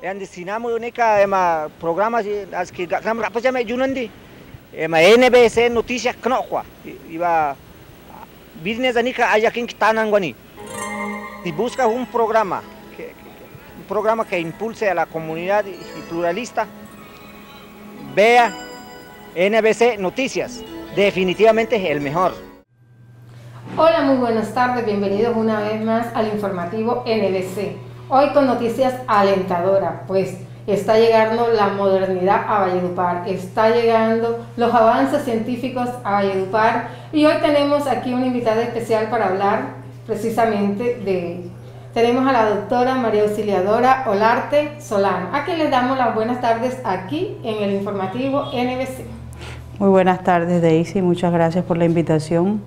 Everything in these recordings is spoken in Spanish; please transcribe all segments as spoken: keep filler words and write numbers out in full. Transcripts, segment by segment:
yang destinamos única ema programas as que gam apa jam junandi ema N B C noticias knokwa iba business anika ayakin kitanangwani y busca un programa que, un programa que impulse a la comunidad y pluralista. Vea N B C Noticias, definitivamente es el mejor. Hola, muy buenas tardes, bienvenidos una vez más al informativo N B C. Hoy con noticias alentadoras, pues está llegando la modernidad a Valledupar, está llegando los avances científicos a Valledupar y hoy tenemos aquí una invitada especial para hablar precisamente de ello. Tenemos a la doctora María Auxiliadora Olarte Solano, a quien les damos las buenas tardes aquí en el informativo N B C. Muy buenas tardes, Daisy, muchas gracias por la invitación.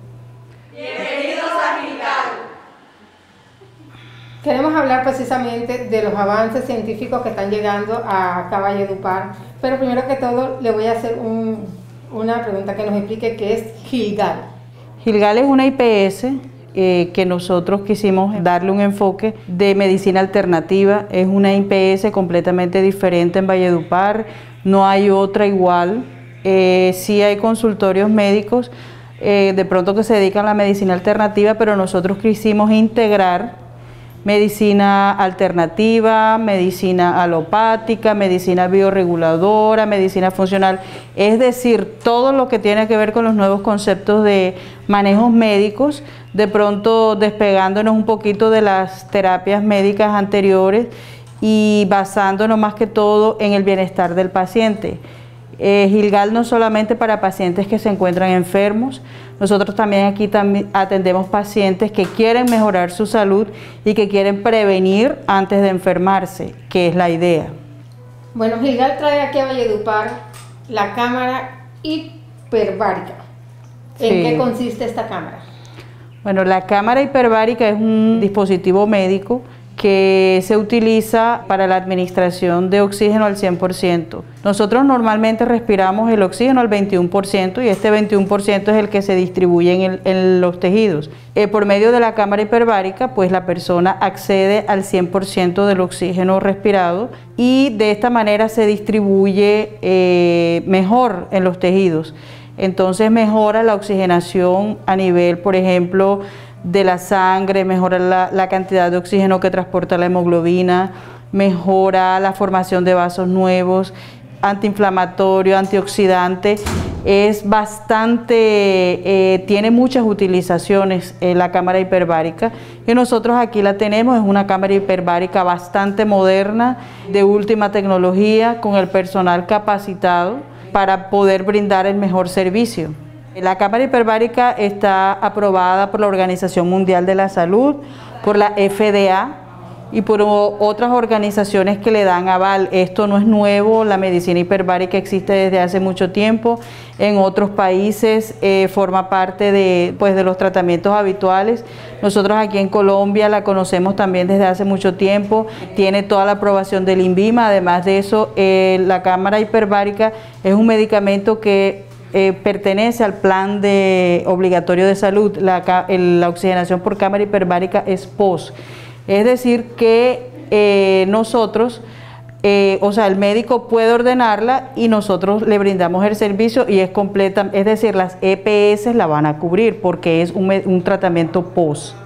Queremos hablar precisamente de los avances científicos que están llegando a acá a Valledupar, pero primero que todo le voy a hacer un, una pregunta que nos explique qué es Gilgal. Gilgal es una I P S eh, que nosotros quisimos darle un enfoque de medicina alternativa. Es una I P S completamente diferente en Valledupar, no hay otra igual. Eh, sí hay consultorios médicos eh, de pronto que se dedican a la medicina alternativa, pero nosotros quisimos integrar medicina alternativa, medicina alopática, medicina bioreguladora, medicina funcional, es decir, todo lo que tiene que ver con los nuevos conceptos de manejos médicos, de pronto despegándonos un poquito de las terapias médicas anteriores y basándonos más que todo en el bienestar del paciente. Eh, Gilgal no solamente para pacientes que se encuentran enfermos, nosotros también aquí también atendemos pacientes que quieren mejorar su salud y que quieren prevenir antes de enfermarse, que es la idea. Bueno, Gilgal trae aquí a Valledupar la cámara hiperbárica. ¿En sí. qué consiste esta cámara? Bueno, la cámara hiperbárica es un dispositivo médico que se utiliza para la administración de oxígeno al cien por ciento. Nosotros normalmente respiramos el oxígeno al veintiuno por ciento y este veintiuno por ciento es el que se distribuye en, el, en los tejidos. Eh, por medio de la cámara hiperbárica, pues la persona accede al cien por ciento del oxígeno respirado y de esta manera se distribuye eh, mejor en los tejidos. Entonces mejora la oxigenación a nivel, por ejemplo, de la sangre, mejora la, la cantidad de oxígeno que transporta la hemoglobina, mejora la formación de vasos nuevos, antiinflamatorio, antioxidante, es bastante, eh, tiene muchas utilizaciones eh, la cámara hiperbárica y nosotros aquí la tenemos, es una cámara hiperbárica bastante moderna, de última tecnología, con el personal capacitado para poder brindar el mejor servicio. La cámara hiperbárica está aprobada por la Organización Mundial de la Salud, por la F D A y por otras organizaciones que le dan aval. Esto no es nuevo, la medicina hiperbárica existe desde hace mucho tiempo. En otros países eh, forma parte de, pues, de los tratamientos habituales. Nosotros aquí en Colombia la conocemos también desde hace mucho tiempo. Tiene toda la aprobación del INVIMA. Además de eso, eh, la cámara hiperbárica es un medicamento que Eh, pertenece al plan de obligatorio de salud. La, el, la oxigenación por cámara hiperbárica es P O S, es decir que eh, nosotros, eh, o sea, el médico puede ordenarla y nosotros le brindamos el servicio y es completa, es decir, las E P S la van a cubrir porque es un, un tratamiento P O S.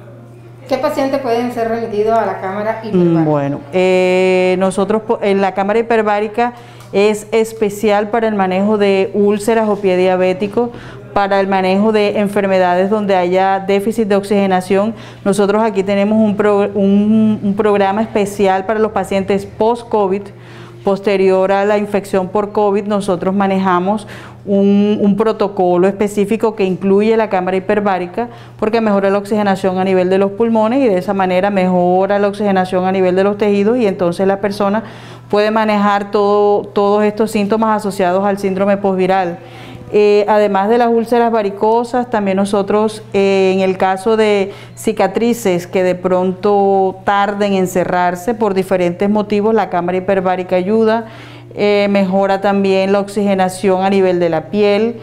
¿Qué pacientes pueden ser remitidos a la cámara hiperbárica? Bueno, eh, nosotros en la cámara hiperbárica es especial para el manejo de úlceras o pie diabético, para el manejo de enfermedades donde haya déficit de oxigenación. Nosotros aquí tenemos un, pro, un, un programa especial para los pacientes post-COVID, posterior a la infección por COVID. Nosotros manejamos un, un protocolo específico que incluye la cámara hiperbárica porque mejora la oxigenación a nivel de los pulmones y de esa manera mejora la oxigenación a nivel de los tejidos y entonces la persona puede manejar todo, todos estos síntomas asociados al síndrome posviral. Eh, además de las úlceras varicosas, también nosotros eh, en el caso de cicatrices que de pronto tarden en cerrarse por diferentes motivos, la cámara hiperbárica ayuda, eh, mejora también la oxigenación a nivel de la piel,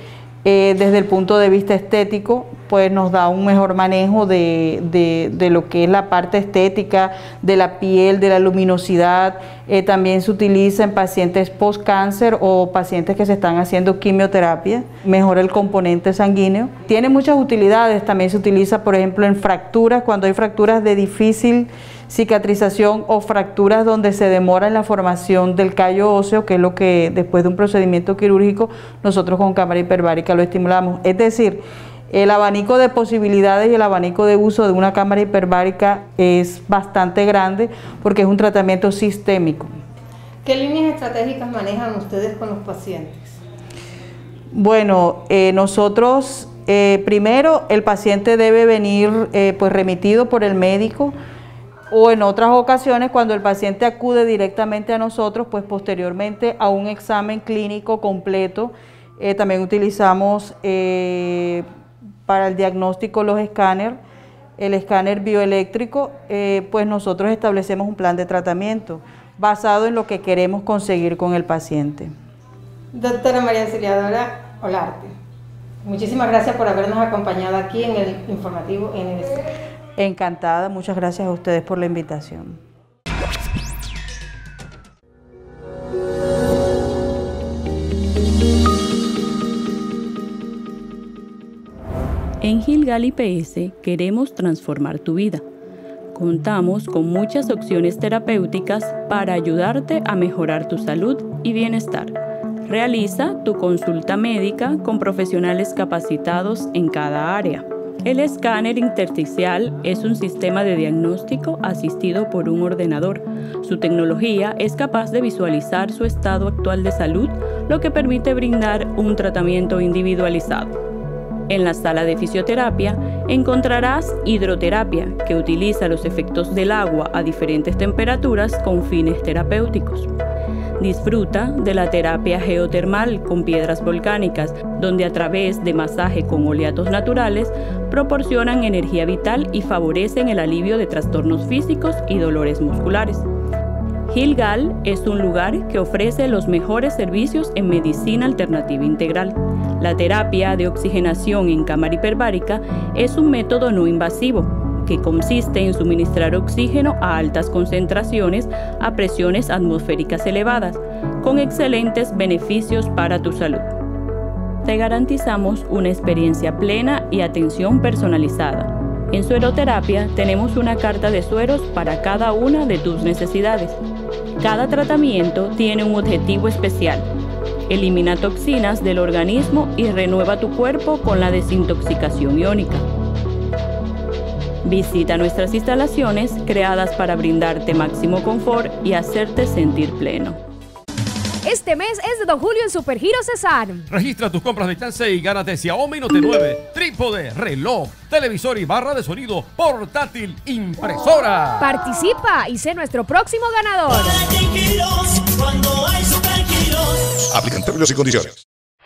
Eh, desde el punto de vista estético, pues nos da un mejor manejo de, de, de lo que es la parte estética, de la piel, de la luminosidad. Eh, también se utiliza en pacientes post-cáncer o pacientes que se están haciendo quimioterapia, mejora el componente sanguíneo. Tiene muchas utilidades, también se utiliza, por ejemplo, en fracturas, cuando hay fracturas de difícil cicatrización o fracturas donde se demora en la formación del callo óseo, que es lo que después de un procedimiento quirúrgico nosotros con cámara hiperbárica lo estimulamos. Es decir, el abanico de posibilidades y el abanico de uso de una cámara hiperbárica es bastante grande porque es un tratamiento sistémico. ¿Qué líneas estratégicas manejan ustedes con los pacientes? Bueno, eh, nosotros eh, primero el paciente debe venir eh, pues remitido por el médico, o en otras ocasiones cuando el paciente acude directamente a nosotros, pues posteriormente a un examen clínico completo. Eh, también utilizamos eh, para el diagnóstico los escáneres, el escáner bioeléctrico, eh, pues nosotros establecemos un plan de tratamiento basado en lo que queremos conseguir con el paciente. Doctora María Auxiliadora Olarte, muchísimas gracias por habernos acompañado aquí en el informativo N B C. Encantada, muchas gracias a ustedes por la invitación. En Gilgal I P S queremos transformar tu vida. Contamos con muchas opciones terapéuticas para ayudarte a mejorar tu salud y bienestar. Realiza tu consulta médica con profesionales capacitados en cada área. El escáner intersticial es un sistema de diagnóstico asistido por un ordenador. Su tecnología es capaz de visualizar su estado actual de salud, lo que permite brindar un tratamiento individualizado. En la sala de fisioterapia encontrarás hidroterapia, que utiliza los efectos del agua a diferentes temperaturas con fines terapéuticos. Disfruta de la terapia geotermal con piedras volcánicas, donde a través de masaje con oleatos naturales proporcionan energía vital y favorecen el alivio de trastornos físicos y dolores musculares. Gilgal es un lugar que ofrece los mejores servicios en medicina alternativa integral. La terapia de oxigenación en cámara hiperbárica es un método no invasivo que consiste en suministrar oxígeno a altas concentraciones a presiones atmosféricas elevadas, con excelentes beneficios para tu salud. Te garantizamos una experiencia plena y atención personalizada. En Sueroterapia tenemos una carta de sueros para cada una de tus necesidades. Cada tratamiento tiene un objetivo especial. Elimina toxinas del organismo y renueva tu cuerpo con la desintoxicación iónica. Visita nuestras instalaciones creadas para brindarte máximo confort y hacerte sentir pleno. Este mes es de Don Julio en Supergiro Cesar. Registra tus compras de chance y gánate Xiaomi Note nueve, trípode, reloj, televisor y barra de sonido, portátil, impresora. Participa y sé nuestro próximo ganador. Aplican términos y condiciones.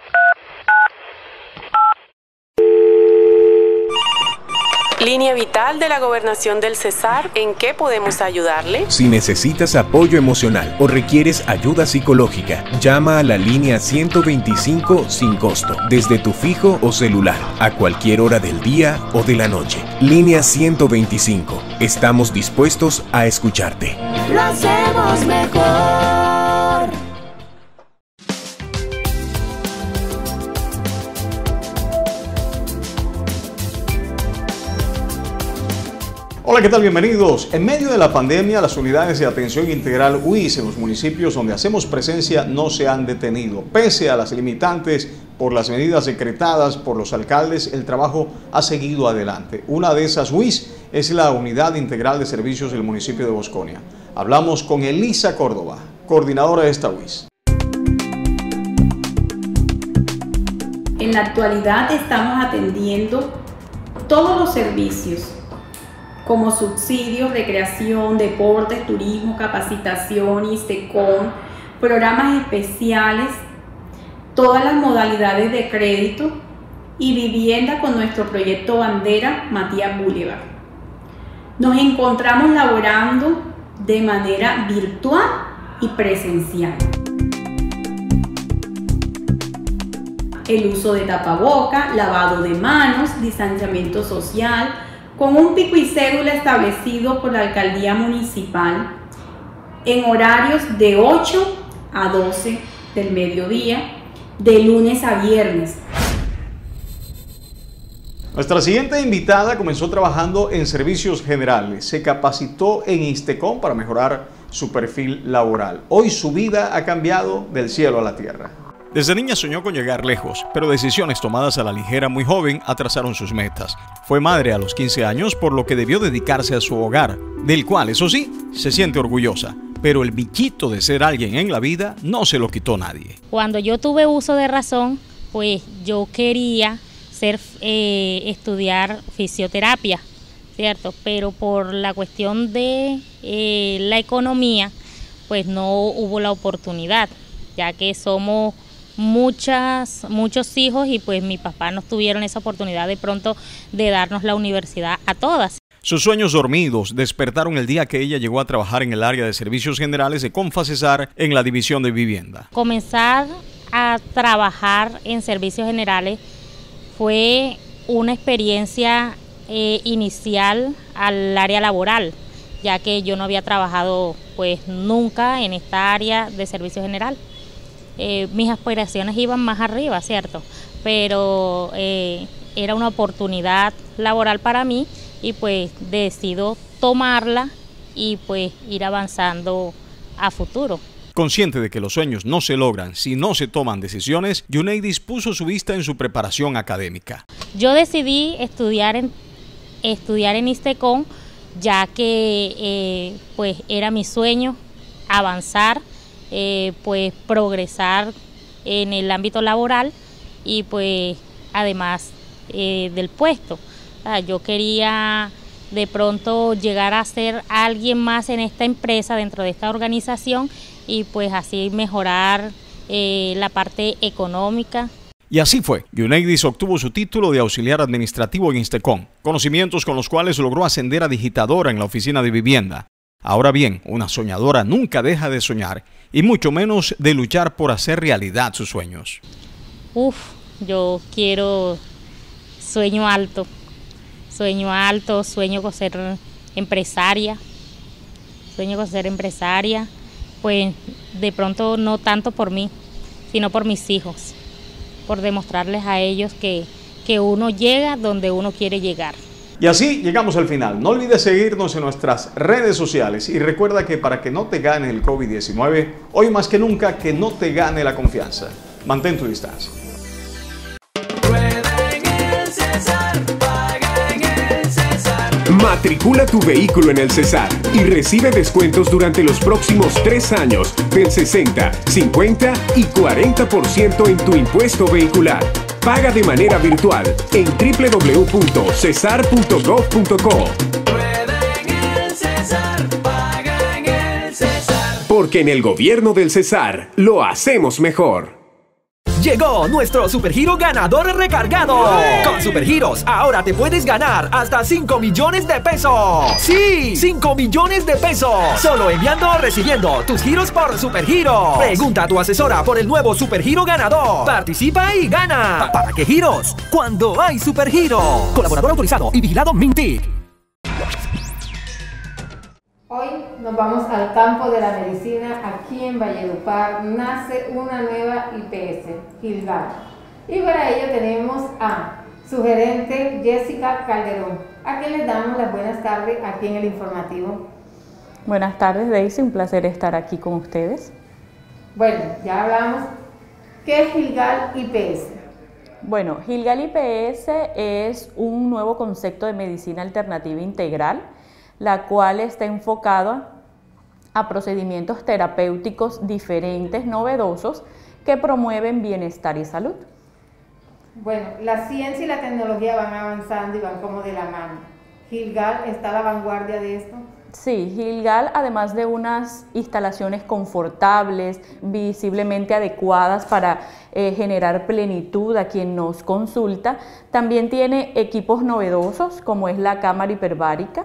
Línea Vital de la Gobernación del Cesar, ¿en qué podemos ayudarle? Si necesitas apoyo emocional o requieres ayuda psicológica, llama a la línea ciento veinticinco sin costo, desde tu fijo o celular, a cualquier hora del día o de la noche. Línea ciento veinticinco. Estamos dispuestos a escucharte. Lo hacemos mejor. Hola, ¿qué tal? Bienvenidos. En medio de la pandemia, las unidades de atención integral U I S en los municipios donde hacemos presencia no se han detenido. Pese a las limitantes por las medidas decretadas por los alcaldes, el trabajo ha seguido adelante. Una de esas U I S es la Unidad Integral de Servicios del municipio de Bosconia. Hablamos con Elisa Córdoba, coordinadora de esta U I S. En la actualidad estamos atendiendo todos los servicios, como subsidios, recreación, deportes, turismo, capacitación, ISECON, programas especiales, todas las modalidades de crédito y vivienda con nuestro proyecto bandera Matías Boulevard. Nos encontramos laborando de manera virtual y presencial. el uso de tapaboca, lavado de manos, distanciamiento social, con un pico y cédula establecido por la alcaldía municipal en horarios de ocho a doce del mediodía, de lunes a viernes. Nuestra siguiente invitada comenzó trabajando en servicios generales, se capacitó en Instecom para mejorar su perfil laboral. Hoy su vida ha cambiado del cielo a la tierra. Desde niña soñó con llegar lejos, pero decisiones tomadas a la ligera muy joven atrasaron sus metas. Fue madre a los quince años, por lo que debió dedicarse a su hogar, del cual, eso sí, se siente orgullosa. Pero el bichito de ser alguien en la vida no se lo quitó nadie. Cuando yo tuve uso de razón, pues yo quería ser, eh, estudiar fisioterapia, ¿cierto? Pero por la cuestión de eh, la economía, pues no hubo la oportunidad, ya que somos muchas, muchos hijos y pues mi papá no tuvieron esa oportunidad de pronto de darnos la universidad a todas. Sus sueños dormidos despertaron el día que ella llegó a trabajar en el área de servicios generales de Confacesar en la división de vivienda. Comenzar a trabajar en servicios generales fue una experiencia eh, inicial al área laboral, ya que yo no había trabajado pues nunca en esta área de servicio general. Eh, mis aspiraciones iban más arriba, ¿cierto? Pero eh, era una oportunidad laboral para mí y pues decido tomarla y pues ir avanzando a futuro. Consciente de que los sueños no se logran si no se toman decisiones, Yuneidis puso su vista en su preparación académica. Yo decidí estudiar en, estudiar en Instecom, ya que eh, pues era mi sueño avanzar, eh, pues progresar en el ámbito laboral y pues además eh, del puesto. O sea, yo quería de pronto llegar a ser alguien más en esta empresa, dentro de esta organización, y pues así mejorar eh, la parte económica. Y así fue. Yuneidis obtuvo su título de auxiliar administrativo en Instecom, conocimientos con los cuales logró ascender a digitadora en la oficina de vivienda. Ahora bien, una soñadora nunca deja de soñar y mucho menos de luchar por hacer realidad sus sueños. Uf, yo quiero sueño alto, sueño alto, sueño con ser empresaria, sueño con ser empresaria. Pues de pronto no tanto por mí, sino por mis hijos, por demostrarles a ellos que, que uno llega donde uno quiere llegar. Y así llegamos al final. No olvides seguirnos en nuestras redes sociales y recuerda que para que no te gane el COVID diecinueve, hoy más que nunca que no te gane la confianza. Mantén tu distancia. Matricula tu vehículo en el Cesar y recibe descuentos durante los próximos tres años del sesenta, cincuenta y cuarenta por ciento en tu impuesto vehicular. Paga de manera virtual en w w w punto cesar punto gov punto co. Porque en el gobierno del Cesar lo hacemos mejor. Llegó nuestro Supergiro ganador recargado. Con Supergiros ahora te puedes ganar hasta cinco millones de pesos. ¡Sí! cinco millones de pesos. Solo enviando o recibiendo tus giros por Supergiro. Pregunta a tu asesora por el nuevo Supergiro ganador. Participa y gana. ¿Para qué giros? Cuando hay Supergiro. Colaborador autorizado y vigilado Mintic. Hoy nos vamos al campo de la medicina. Aquí en Valledupar nace una nueva I P S, Gilgal. Y para ello tenemos a su gerente Jessica Calderón, a quien les damos las buenas tardes aquí en el informativo. Buenas tardes, Daisy, un placer estar aquí con ustedes. Bueno, ya hablamos. ¿Qué es Gilgal I P S? Bueno, Gilgal I P S es un nuevo concepto de medicina alternativa integral, la cual está enfocada a procedimientos terapéuticos diferentes, novedosos, que promueven bienestar y salud. Bueno, la ciencia y la tecnología van avanzando y van como de la mano. ¿Gilgal está a la vanguardia de esto? Sí, Gilgal, además de unas instalaciones confortables, visiblemente adecuadas para eh, generar plenitud a quien nos consulta, también tiene equipos novedosos como es la cámara hiperbárica,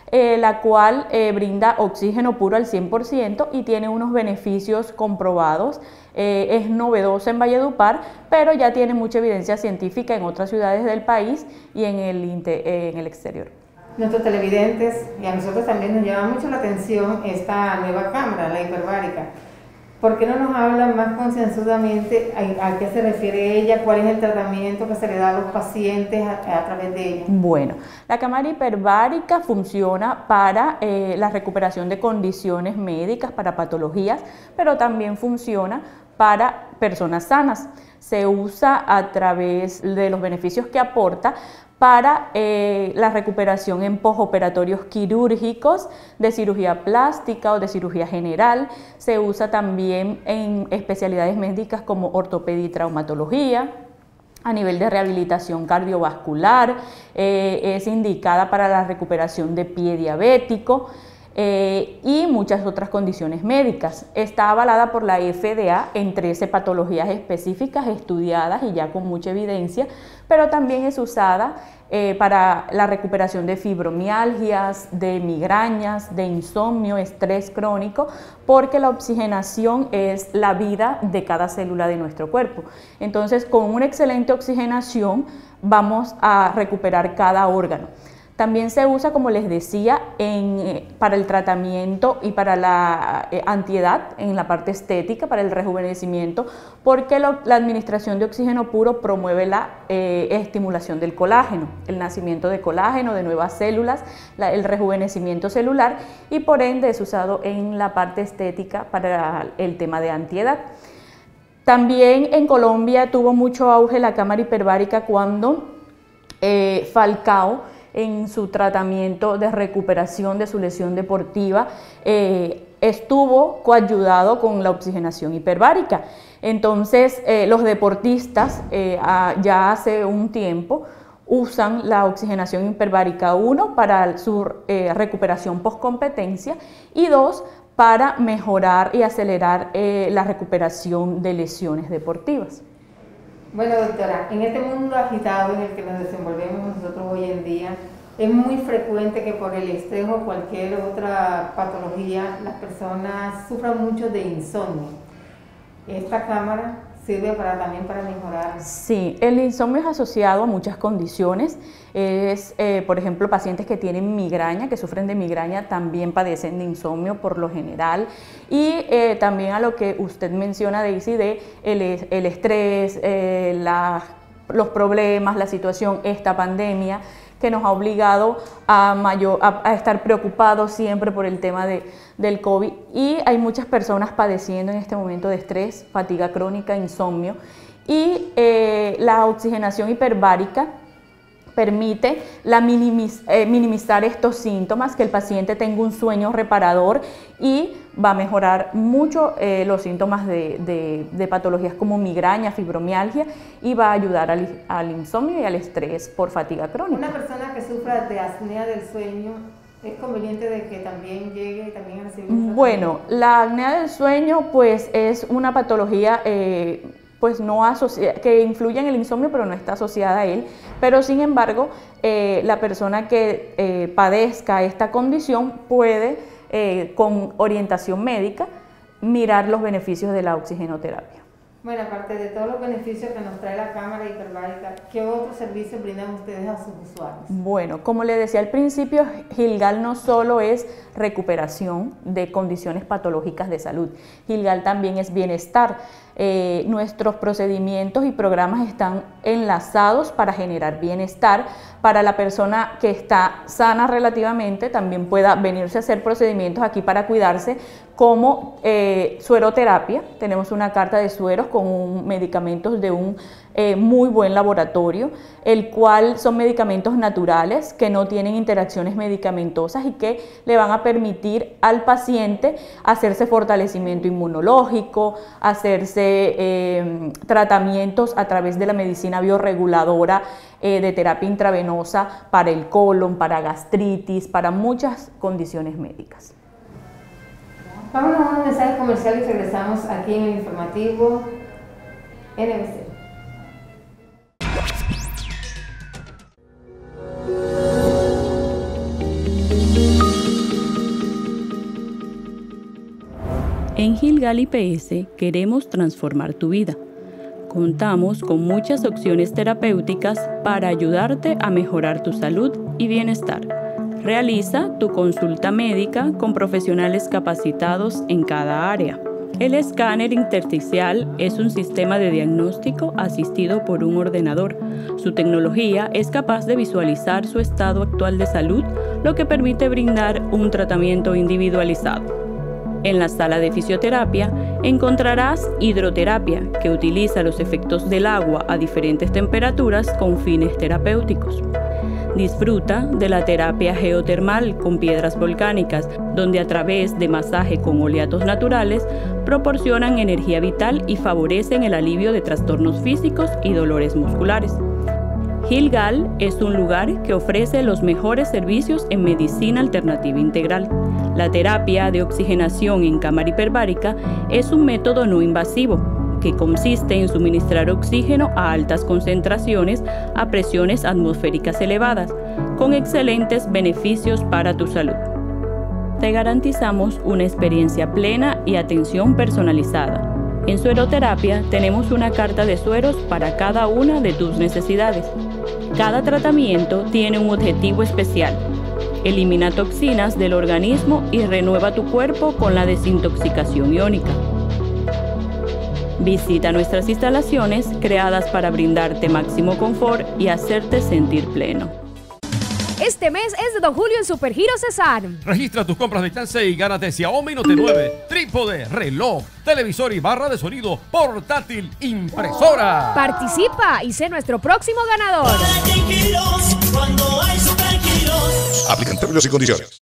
eh, la cual eh, brinda oxígeno puro al cien por ciento y tiene unos beneficios comprobados. Eh, es novedosa en Valledupar, pero ya tiene mucha evidencia científica en otras ciudades del país y en el, eh, en el exterior. Nuestros televidentes, y a nosotros también nos llama mucho la atención esta nueva cámara, la hiperbárica. ¿Por qué no nos hablan más concienzudamente a, a qué se refiere ella, cuál es el tratamiento que se le da a los pacientes a, a través de ella? Bueno, la cámara hiperbárica funciona para eh, la recuperación de condiciones médicas, para patologías, pero también funciona para personas sanas. Se usa a través de los beneficios que aporta para eh, la recuperación en posoperatorios quirúrgicos, de cirugía plástica o de cirugía general. Se usa también en especialidades médicas como ortopedia y traumatología. A nivel de rehabilitación cardiovascular, eh, es indicada para la recuperación de pie diabético. Eh, y muchas otras condiciones médicas. Está avalada por la F D A en trece patologías específicas estudiadas y ya con mucha evidencia, pero también es usada eh, para la recuperación de fibromialgias, de migrañas, de insomnio, estrés crónico, porque la oxigenación es la vida de cada célula de nuestro cuerpo. Entonces, con una excelente oxigenación vamos a recuperar cada órgano. También se usa, como les decía, en, eh, para el tratamiento y para la eh, antiedad, en la parte estética, para el rejuvenecimiento, porque lo, la administración de oxígeno puro promueve la eh, estimulación del colágeno, el nacimiento de colágeno, de nuevas células, la, el rejuvenecimiento celular, y por ende es usado en la parte estética para el tema de antiedad. También en Colombia tuvo mucho auge la cámara hiperbárica cuando eh, Falcao, en su tratamiento de recuperación de su lesión deportiva, eh, estuvo coayudado con la oxigenación hiperbárica. Entonces, eh, los deportistas eh, a, ya hace un tiempo usan la oxigenación hiperbárica, uno, para su eh, recuperación post-competencia y dos, para mejorar y acelerar eh, la recuperación de lesiones deportivas. Bueno, doctora, en este mundo agitado en el que nos desenvolvemos nosotros hoy en día, es muy frecuente que por el estrés o cualquier otra patología las personas sufran mucho de insomnio. ¿Esta cámara sirve para, también para mejorar? Sí, el insomnio es asociado a muchas condiciones. Es, eh, por ejemplo, pacientes que tienen migraña, que sufren de migraña, también padecen de insomnio por lo general. Y eh, también a lo que usted menciona, Daisy, de el, el estrés, eh, la, los problemas, la situación, esta pandemia, que nos ha obligado a, mayor, a, a estar preocupados siempre por el tema de, del COVID, y hay muchas personas padeciendo en este momento de estrés, fatiga crónica, insomnio, y eh, la oxigenación hiperbárica permite la minimiz, eh, minimizar estos síntomas, que el paciente tenga un sueño reparador, y va a mejorar mucho eh, los síntomas de, de, de patologías como migraña, fibromialgia, y va a ayudar al, al insomnio y al estrés por fatiga crónica. Una persona que sufra de apnea del sueño, ¿es conveniente de que también llegue y también reciba un tratamiento? Bueno, la apnea del sueño pues es una patología eh, pues no asocia, que influye en el insomnio, pero no está asociada a él. Pero sin embargo, eh, la persona que eh, padezca esta condición puede, eh, con orientación médica, mirar los beneficios de la oxigenoterapia. Bueno, aparte de todos los beneficios que nos trae la cámara hiperbárica, ¿qué otros servicios brindan ustedes a sus usuarios? Bueno, como le decía al principio, Gilgal no solo es recuperación de condiciones patológicas de salud, Gilgal también es bienestar. Eh, nuestros procedimientos y programas están enlazados para generar bienestar, para la persona que está sana relativamente también pueda venirse a hacer procedimientos aquí para cuidarse, como eh, sueroterapia. Tenemos una carta de sueros con un, medicamentos de un eh, muy buen laboratorio, el cual son medicamentos naturales que no tienen interacciones medicamentosas y que le van a permitir al paciente hacerse fortalecimiento inmunológico, hacerse eh, tratamientos a través de la medicina bioreguladora eh, de terapia intravenosa para el colon, para gastritis, para muchas condiciones médicas. Vamos a un mensaje comercial y regresamos aquí en el informativo N B C. Thank you. En Gilgal P S queremos transformar tu vida. Contamos con muchas opciones terapéuticas para ayudarte a mejorar tu salud y bienestar. Realiza tu consulta médica con profesionales capacitados en cada área. El escáner intersticial es un sistema de diagnóstico asistido por un ordenador. Su tecnología es capaz de visualizar su estado actual de salud, lo que permite brindar un tratamiento individualizado. En la sala de fisioterapia encontrarás hidroterapia, que utiliza los efectos del agua a diferentes temperaturas con fines terapéuticos. Disfruta de la terapia geotermal con piedras volcánicas, donde a través de masaje con oleatos naturales proporcionan energía vital y favorecen el alivio de trastornos físicos y dolores musculares. Gilgal es un lugar que ofrece los mejores servicios en medicina alternativa integral. La terapia de oxigenación en cámara hiperbárica es un método no invasivo que consiste en suministrar oxígeno a altas concentraciones a presiones atmosféricas elevadas, con excelentes beneficios para tu salud. Te garantizamos una experiencia plena y atención personalizada. En sueroterapia tenemos una carta de sueros para cada una de tus necesidades. Cada tratamiento tiene un objetivo especial. Elimina toxinas del organismo y renueva tu cuerpo con la desintoxicación iónica. Visita nuestras instalaciones creadas para brindarte máximo confort y hacerte sentir pleno. Este mes es de Don Julio en Supergiro Cesar. Registra tus compras de chance y gánate Xiaomi Note nueve, trípode, reloj, televisor y barra de sonido, portátil, impresora. Participa y sé nuestro próximo ganador. Aplican términos y condiciones.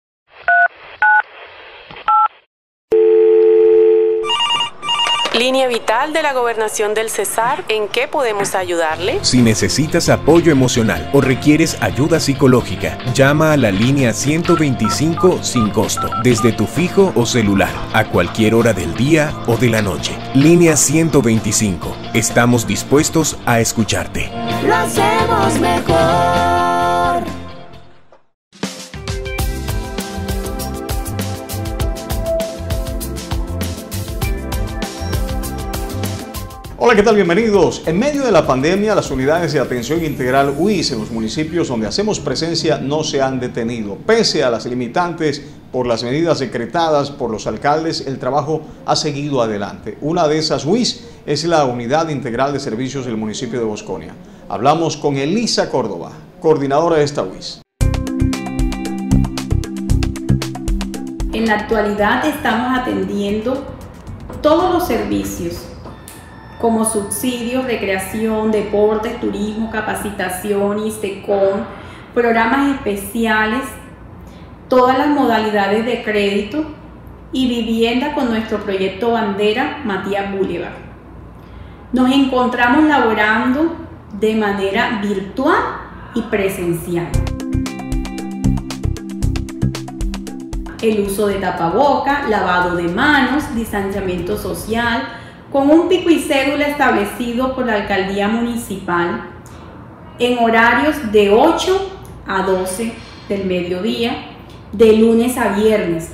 Línea Vital de la Gobernación del Cesar, ¿en qué podemos ayudarle? Si necesitas apoyo emocional o requieres ayuda psicológica, llama a la línea ciento veinticinco sin costo, desde tu fijo o celular, a cualquier hora del día o de la noche. Línea ciento veinticinco. Estamos dispuestos a escucharte. Lo hacemos mejor. Hola, ¿qué tal? Bienvenidos. En medio de la pandemia, las unidades de atención integral U I S en los municipios donde hacemos presencia no se han detenido. Pese a las limitantes por las medidas decretadas por los alcaldes, el trabajo ha seguido adelante. Una de esas U I S es la Unidad Integral de Servicios del municipio de Bosconia. Hablamos con Elisa Córdoba, coordinadora de esta U I S. En la actualidad estamos atendiendo todos los servicios, como subsidios, recreación, deportes, turismo, capacitación, ISTECON, programas especiales, todas las modalidades de crédito y vivienda con nuestro proyecto bandera Matías Boulevard. Nos encontramos laborando de manera virtual y presencial. El uso de tapaboca, lavado de manos, distanciamiento social, con un pico y cédula establecido por la alcaldía municipal en horarios de ocho a doce del mediodía, de lunes a viernes.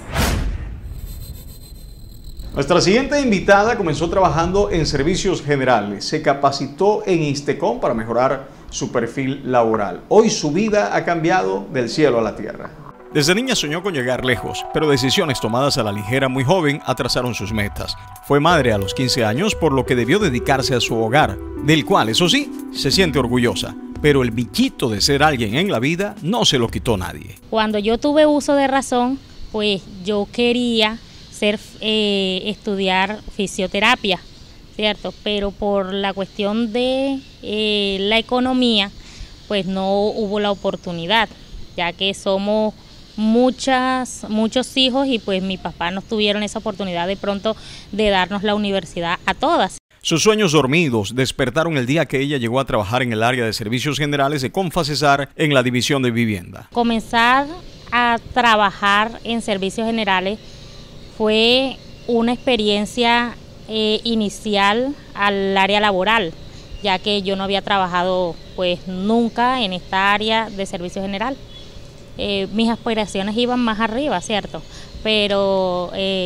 Nuestra siguiente invitada comenzó trabajando en servicios generales, se capacitó en ISTECON para mejorar su perfil laboral. Hoy su vida ha cambiado del cielo a la tierra. Desde niña soñó con llegar lejos, pero decisiones tomadas a la ligera muy joven atrasaron sus metas. Fue madre a los quince años, por lo que debió dedicarse a su hogar, del cual, eso sí, se siente orgullosa. Pero el bichito de ser alguien en la vida no se lo quitó nadie. Cuando yo tuve uso de razón, pues yo quería ser, eh, estudiar fisioterapia, ¿cierto? Pero por la cuestión de eh, la economía, pues no hubo la oportunidad, ya que somos muchas muchos hijos y pues mi papá no tuvieron esa oportunidad de pronto de darnos la universidad a todas. Sus sueños dormidos despertaron el día que ella llegó a trabajar en el área de servicios generales de Confacesar en la división de vivienda. Comenzar a trabajar en servicios generales fue una experiencia eh, inicial al área laboral, ya que yo no había trabajado pues nunca en esta área de servicio general. Eh, mis aspiraciones iban más arriba, ¿cierto? Pero eh,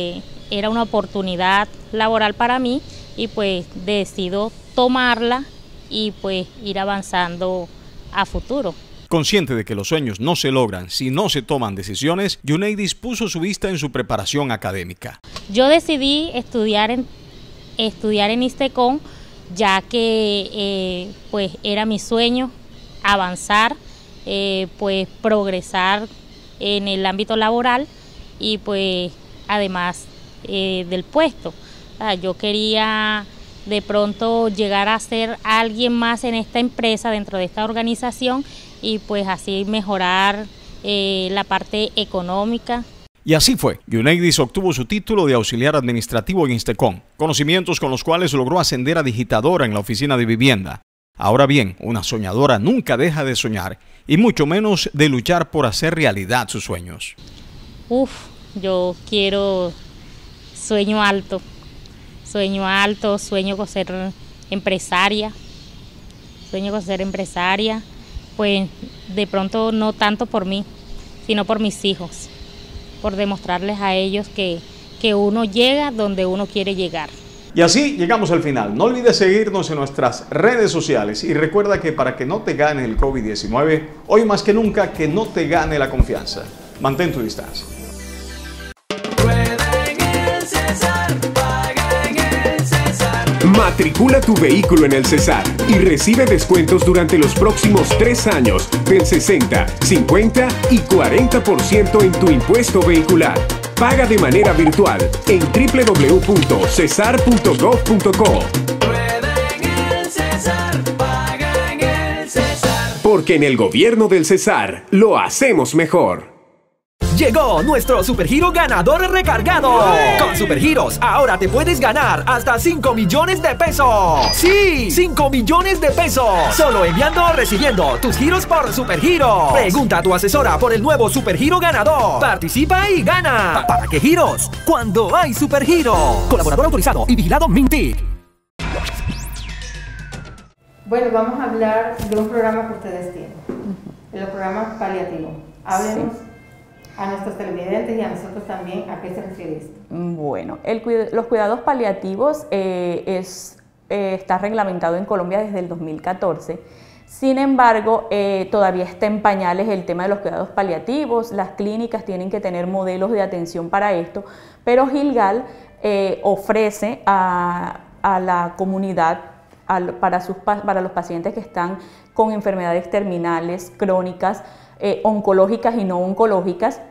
era una oportunidad laboral para mí y pues decido tomarla y pues ir avanzando a futuro. Consciente de que los sueños no se logran si no se toman decisiones, Yuneidis puso su vista en su preparación académica. Yo decidí estudiar en, estudiar en ISTECON, ya que eh, pues era mi sueño avanzar, eh, pues progresar en el ámbito laboral y pues además eh, del puesto. O sea, yo quería de pronto llegar a ser alguien más en esta empresa, dentro de esta organización, y pues así mejorar eh, la parte económica. Y así fue. Yuneidis obtuvo su título de auxiliar administrativo en ISTECON, conocimientos con los cuales logró ascender a digitadora en la oficina de vivienda. Ahora bien, una soñadora nunca deja de soñar, y mucho menos de luchar por hacer realidad sus sueños. Uf, yo quiero, sueño alto, sueño alto, sueño con ser empresaria, sueño con ser empresaria, pues de pronto no tanto por mí, sino por mis hijos, por demostrarles a ellos que, que uno llega donde uno quiere llegar. Y así llegamos al final. No olvides seguirnos en nuestras redes sociales y recuerda que para que no te gane el COVID diecinueve, hoy más que nunca que no te gane la confianza. Mantén tu distancia. Matricula tu vehículo en el Cesar y recibe descuentos durante los próximos tres años del sesenta, cincuenta y cuarenta por ciento en tu impuesto vehicular. Paga de manera virtual en w w w punto cesar punto gov punto co. Porque en el gobierno del Cesar lo hacemos mejor. Llegó nuestro Supergiro ganador recargado. Con Supergiros ahora te puedes ganar hasta cinco millones de pesos. Sí, cinco millones de pesos. Solo enviando o recibiendo tus giros por Supergiros. Pregunta a tu asesora por el nuevo Supergiro ganador. Participa y gana. ¿Para qué giros? Cuando hay Supergiro. Colaborador autorizado y vigilado Mintic. Bueno, vamos a hablar de un programa que ustedes tienen, el programa paliativo. Háblenos sí. a nuestros televidentes y a nosotros también a qué se refiere esto. Bueno, el, los cuidados paliativos eh, es, eh, está reglamentado en Colombia desde el dos mil catorce. Sin embargo, eh, todavía está en pañales el tema de los cuidados paliativos. Las clínicas tienen que tener modelos de atención para esto, pero Gilgal eh, ofrece a, a la comunidad Para, sus, para los pacientes que están con enfermedades terminales, crónicas, eh, oncológicas y no oncológicas,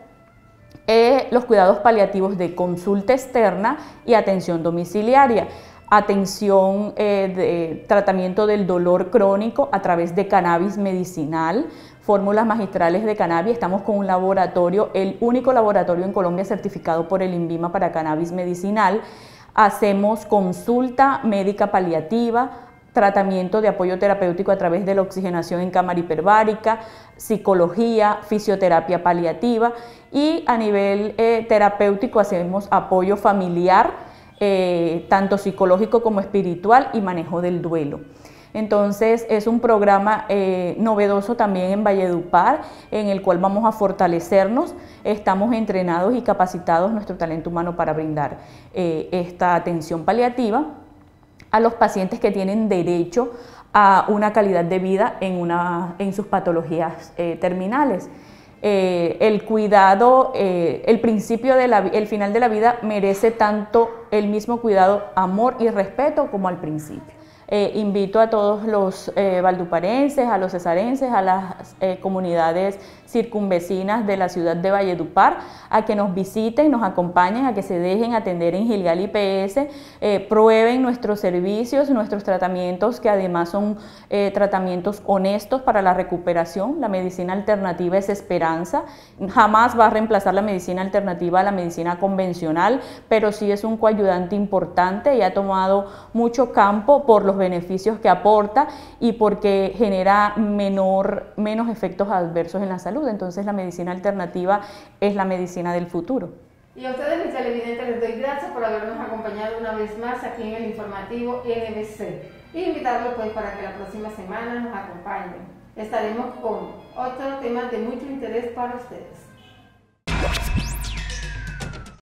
eh, los cuidados paliativos de consulta externa y atención domiciliaria, atención eh, de tratamiento del dolor crónico a través de cannabis medicinal, fórmulas magistrales de cannabis. Estamos con un laboratorio, el único laboratorio en Colombia certificado por el INVIMA para cannabis medicinal. Hacemos consulta médica paliativa, tratamiento de apoyo terapéutico a través de la oxigenación en cámara hiperbárica, psicología, fisioterapia paliativa y a nivel eh, terapéutico hacemos apoyo familiar, eh, tanto psicológico como espiritual y manejo del duelo. Entonces es un programa eh, novedoso también en Valledupar, en el cual vamos a fortalecernos. Estamos entrenados y capacitados nuestro talento humano para brindar eh, esta atención paliativa a los pacientes que tienen derecho a una calidad de vida en, una, en sus patologías eh, terminales. Eh, el cuidado, eh, el principio de la, el final de la vida merece tanto el mismo cuidado, amor y respeto como al principio. Eh, invito a todos los eh, valduparenses, a los cesarenses, a las eh, comunidades circunvecinas de la ciudad de Valledupar a que nos visiten, nos acompañen, a que se dejen atender en Gilgal I P S, eh, prueben nuestros servicios, nuestros tratamientos que además son eh, tratamientos honestos para la recuperación. La medicina alternativa es esperanza, jamás va a reemplazar la medicina alternativa a la medicina convencional, pero sí es un coayudante importante y ha tomado mucho campo por los beneficios que aporta y porque genera menor, menos efectos adversos en la salud. Entonces la medicina alternativa es la medicina del futuro. Y a ustedes, mis televidentes, les doy gracias por habernos acompañado una vez más aquí en el informativo N B C. Y invitarlos pues para que la próxima semana nos acompañen. Estaremos con otros temas de mucho interés para ustedes.